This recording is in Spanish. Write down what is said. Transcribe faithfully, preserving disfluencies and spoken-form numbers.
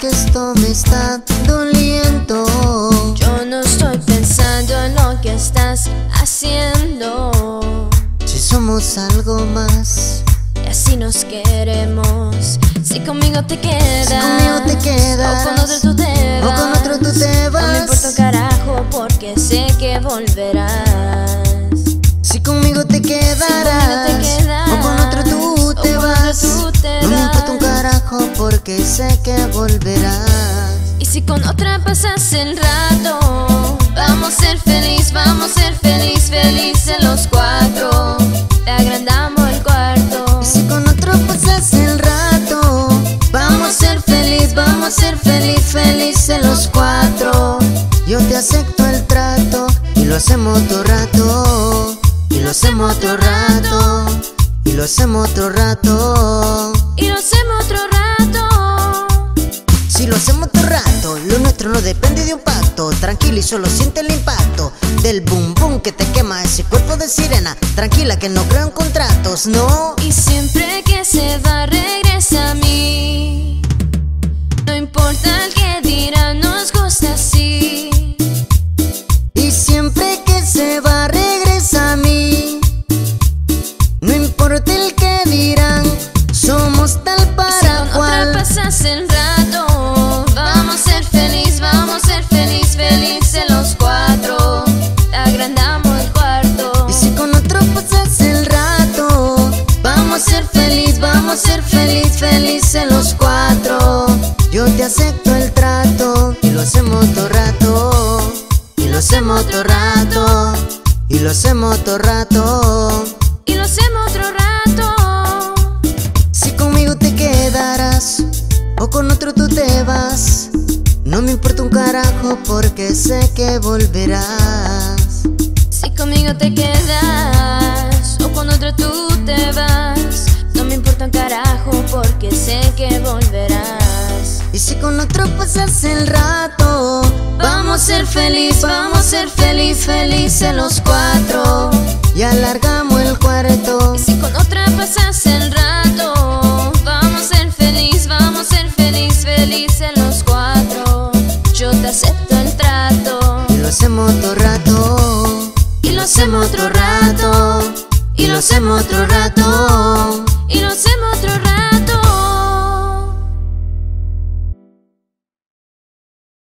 esto me está doliendo. Yo no estoy pensando en lo que estás haciendo. Si somos algo más y así nos queremos. Si conmigo te quedas, si conmigo te quedas, o con otro tú te vas, o con otro tú te vas, no me importa un carajo porque sé que volverás. Si conmigo te quedarás, si conmigo te quedas, o con otro tú te o con vas, otro tú te no me vas. importa un carajo porque sé que volverás. Y si con otra pasas el rato, vamos a ser feliz, vamos a ser feliz, felices los cuatro. Te agrandamos el cuarto. Y si con otro pasas el rato, vamos a ser feliz, vamos a ser feliz, felices los cuatro. Yo te acepto el trato y lo hacemos otro rato, y lo hacemos otro rato, y lo hacemos otro rato, y lo hacemos otro rato. Si lo hacemos otro rato, lo nuestro no depende de un pacto. Tranquila y solo siente el impacto del boom boom que te quema ese cuerpo de sirena. Tranquila que no creo en contratos, no. Y siempre que se va regresa a mí. No importa el que dirán, nos gusta así. Y siempre que se va regresa a mí. No importa el que dirán, somos tal para y si con cual. otra pasas el rato, vamos a ser feliz, vamos a ser feliz, felices los cuatro. Te agrandamos el cuarto. Y si con otro pasas el rato, vamos a ser feliz, vamos a ser feliz, felices los cuatro. Yo te acepto el trato y lo hacemos otro rato, y lo hacemos otro rato, y lo hacemos otro rato, y lo hacemos otro rato. Si conmigo te quedarás, o con otro tú te vas, no me importa un carajo porque sé que volverás. Si conmigo te quedas, o con otro tú te vas, no me importa un carajo porque sé que volverás. Y si con otro pasas el rato, vamos a ser feliz, vamos a ser feliz, felices los cuatro. y alargamos el cuarto. Y si con otra pasas el rato, vamos a ser feliz, vamos a ser feliz, felices los cuatro. Yo te acepto el trato Y lo hacemos otro rato, y lo hacemos otro rato, y lo hacemos otro rato, y lo hacemos